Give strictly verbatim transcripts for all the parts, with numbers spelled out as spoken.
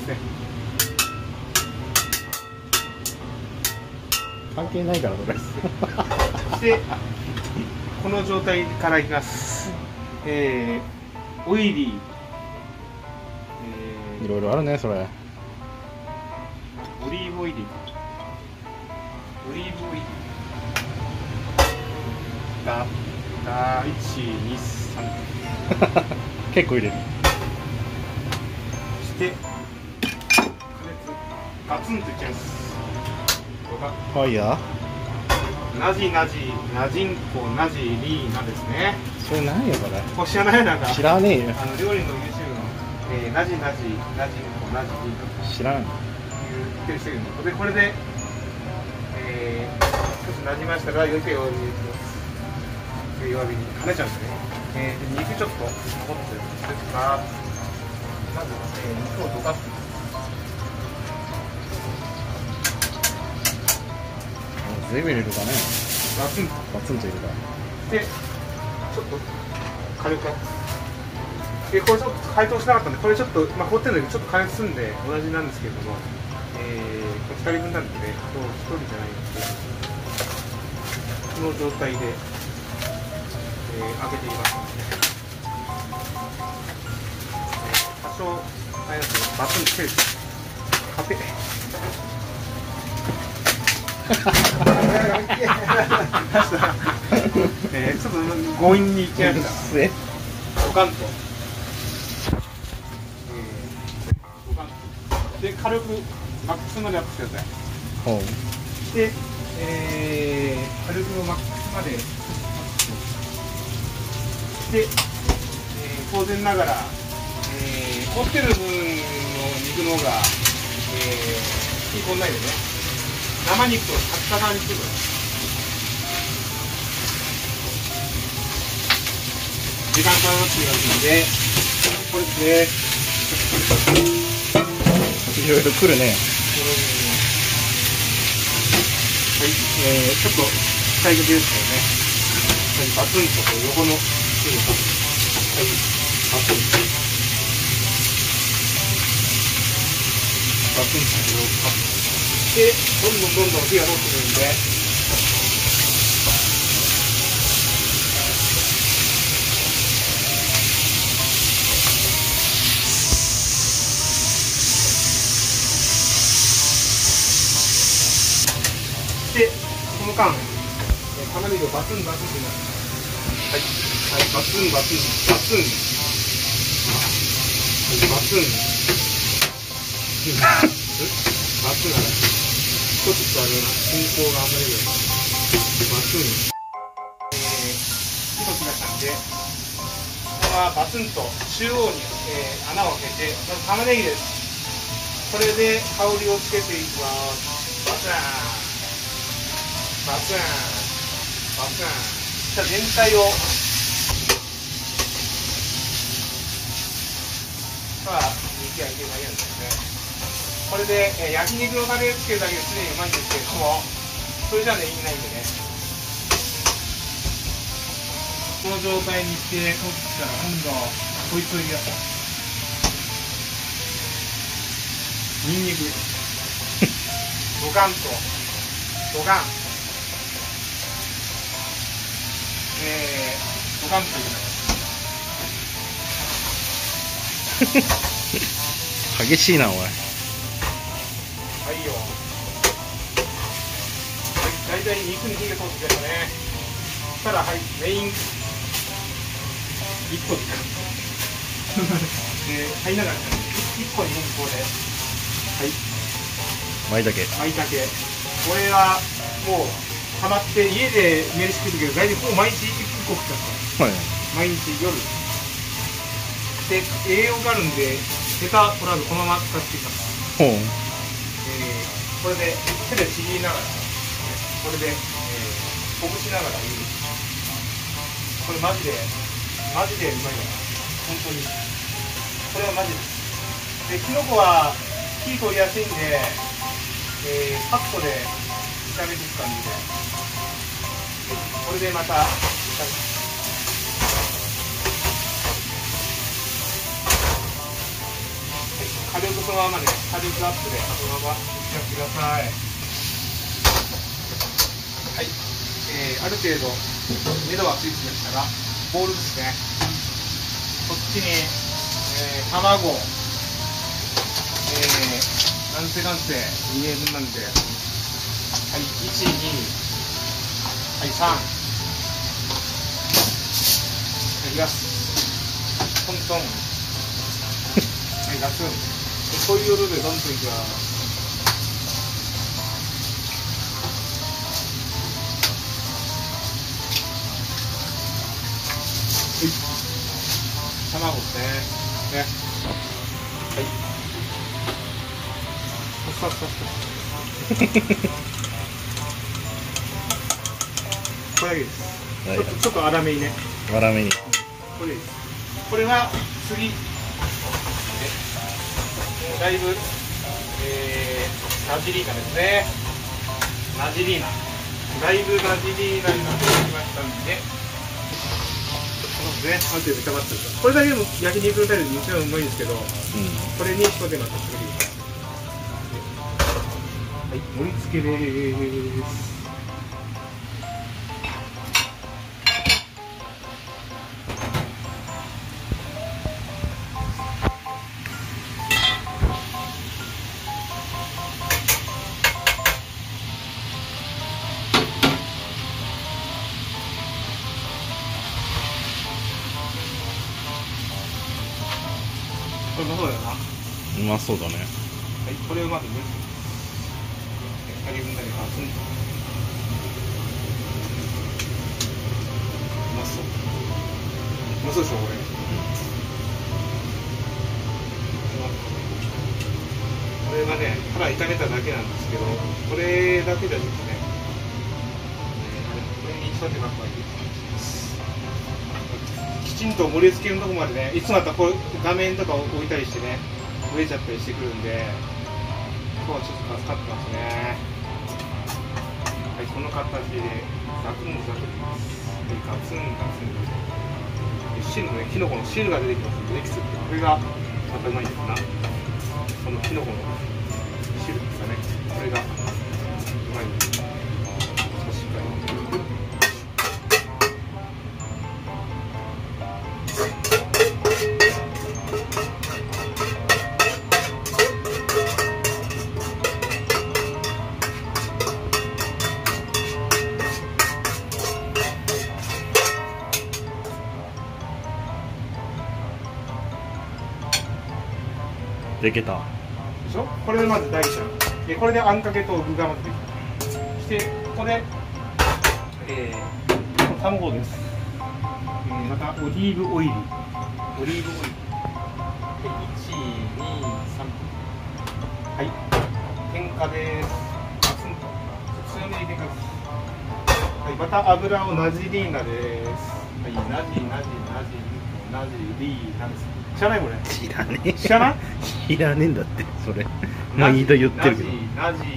ですね。 関係ないからこれ。 そしてこの状態からいきます。えー、オイリー、 えー、いろいろあるねそれ。 オリーブオイリー、オリーブオイリーだだいちにさん結構入れる。 そして加熱ガツンといっちゃいます。 ファイヤーなじなじなじんこなじりーなですね。 それ何よこれ。 これ知らない？なんか知らねえよ。 あの料理の YouTube の、えー、なじなじなじんこなじりー知らん。 言ってる人いるので、これで、えー、少しなじましたらよく弱火に入れてます。弱火に跳ねちゃうんですね。えー、で肉ちょっと残ってるんですが、まず、えー、肉をどかす。 全部入れるかね。 ガツンとガツンと入れた。 で、ちょっと軽くで、これちょっと解凍しなかったんで、これちょっと、まあ、凍ってるんだけどちょっと加熱するんで同じなんですけれども、えー、これふたりぶんなんでね、こうひとりじゃないんで、この状態で、えー、開けていきます。多少あれですね、バツンと切れてカペえー、ちょっと強引にいきました。ドカンと、えー、ドカンとで軽くマックスまでアップしてください。 ほう。 で、えー、軽くマックスまでで、えー、当然ながら、えー、凍ってる分の肉の方が、えー、火こんないでね、生肉をサクサクにする。時間かかっていますので、これですね。 いろいろくるね。 はい、えー、ちょっと使いかけですけどね。はい、バツンとこう横の部分を、はい、バツンと。バツンとこれをカットして、どんどんどんどん火が通ってくるんで。で、この間、えー、玉ねぎをバツンバツンと入れます。はい、はい、バツンバツン、バツン、はい、バツン、バツン、ちょっとあれな、進行があんまりより、バツン、えー、火ときましたんで、ここはバツンと中央に、えー、穴を開けて、まず玉ねぎです。これで香りをつけていきます。バツン。バツンバツン。じゃあ全体をさあ肉焼いてるだけなんですね。これで、えー、焼肉のタレつけるだけですでにうまいんですけれども、それじゃね意味ないんでね。この状態にして取ったら今度こいつを入れます。ニンニクドカンとドカン、えー、ドカンと入れます。 激しいなおい。 はいよ。はい、大体肉に火が通ってきましたね。そしたらはい、メインいっこですか。で、入りながらいっこにもここで、はい。 舞茸。 舞茸。これはもうハマって家で飯食うときは大体ほぼ毎日いっこ食ってます。はい。毎日夜。で、栄養があるんでヘタ取らずこのまま使っていきます。 ほう。 えー、これで手でちぎりながら、これで、えー、ほぐしながら入れる。これマジでマジでうまいな、本当に。これはマジです。で、キノコは火通りやすいんで、えー、カットで炒めていく感じで、これでまた炒めて。 火力そのままで、火力アップでそのままやってください。はい、えー、ある程度目処がついてきましたら、ボウルですね。こっちに、えー、卵、えー、なんせなんせにえんぶんなんで、はい、いち、に、はい、さん、はい、ガス、トントン、はい、ガツン、そういうルールでどんどんいきます。はい、卵ですね。ね。はい。さっさっさ。これだけです。 はい、 ちょっとちょっと粗めにね。 粗めに。 これです。これは次。だいぶ、えー、ナジリーナですね。ナジリーナ。だいぶナジリーナになってきましたんで。ね、ある程度炒まってるから、これだけでも焼肉のタイルもちろんうまいんですけど、うん、これに一手間かけてください。はい、盛り付けでーす。これうまそうだよな。 うまそうだね。 はい、これをまず蒸す。ふたりぶんだけガツンと。うまそう。うまそうでしょ、これ。これがね、ただ炒めただけなんですけど、これだけじゃちょっとね、これに一手間加えていきます。きちんと盛り付けのとこまでね、いつもだったらこう画面とかを置いたりしてね、増えちゃったりしてくるんで、今日はちょっと助かってますね。はい、この形でザクンザクンでガツンガツンで汁のね、キノコの汁が出てきますので、エキスってこれがまたうまいんですな。このキノコの汁ですかね、これがうまいんです。しっかりできたでしょ。これでまず第一弾で、これであんかけと具がまずできた。そしてここで、えー、卵です、えー、またオリーブオイルオリーブオイルでいち、に、さん、はい、天かです。ガツンと強めに天かです。はい、また油をナジリーナです。はい、ナジナジナジナジリーナです。知らないこれ。 知らねえ。 知らない？ 知らねえんだってそれ。まあいいと言ってるけど。 ナジナジナジリ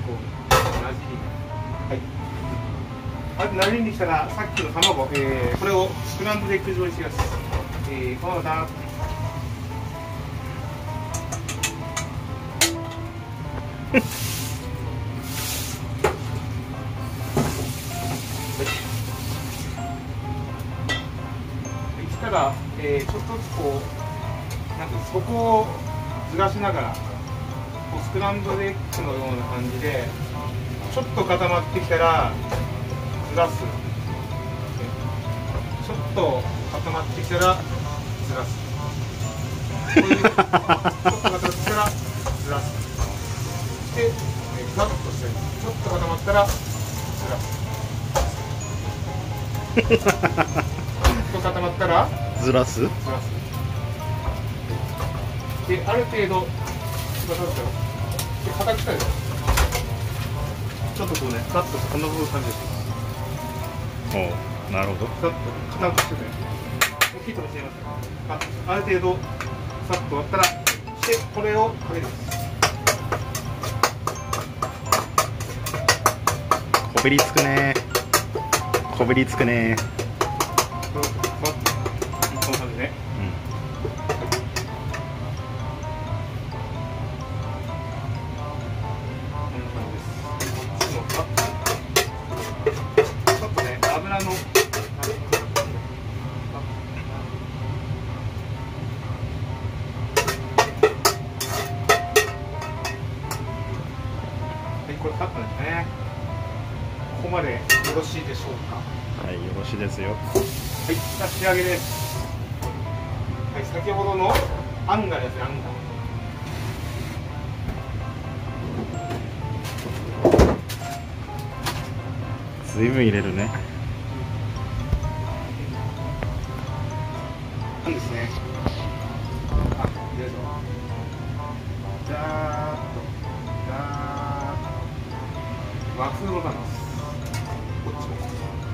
はい。あとナジにしたらさっきの卵、えー、これをスクランブルエッグ状にしてください。えー、このままダーッと。したら、えー、ちょっとずつこうなんか底をずらしながらこうスクランブルエッグのような感じでちょっと固まってきたらずらす、ちょっと固まってきたらずらす、こういうちょっと固まってきたらずらす、で、えー、ふわっとしてちょっと固まったらずらすと固まったらずらす。ずらす。で、ある程度、ちょっとで硬くしたいです。ちょっとこうね、カッとこんな感じです。 おう、なるほど。 カッと硬くしてね。火とかしてみます。ある程度さっと割ったら、してこれをかけてます。 こびりつくね。こびりつくね。 こんな感じね。 これカットですね。ここまでよろしいでしょうか。 はい、よろしいですよ。 はい、じゃあ仕上げです。はい、先ほどのあんがですね、あんが。 ずいぶん入れるね。 あんですね。あ、入れるぞ。じゃーっと、じゃーっと。和風のタンです。こっちも。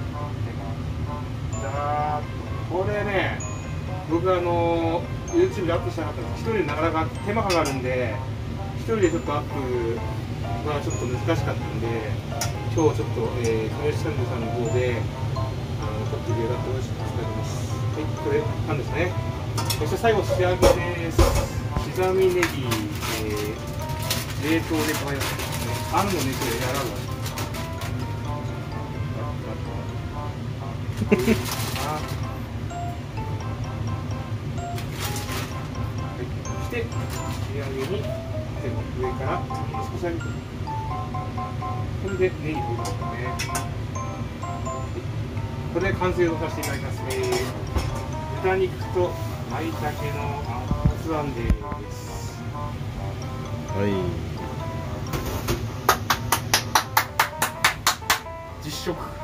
じゃーっと。これね、僕あの YouTube でアップしたかったんですけど、一人でなかなか手間かかるんで、一人でちょっとアップがちょっと難しかったんで、今日ちょっと、えー、亀吉さんさんの方で、あの、撮っていただくようにしていただきます。はい、これ、パンですね。そして最後、仕上げです。刻みネギ、えー、冷凍で加えますね。あんの熱でやらうわ。そして仕上げに上から少し上げて、これでネギ入れますね。これで完成をさせていただきますね。豚肉と舞茸のアンツアンデーです。 はい。 実食。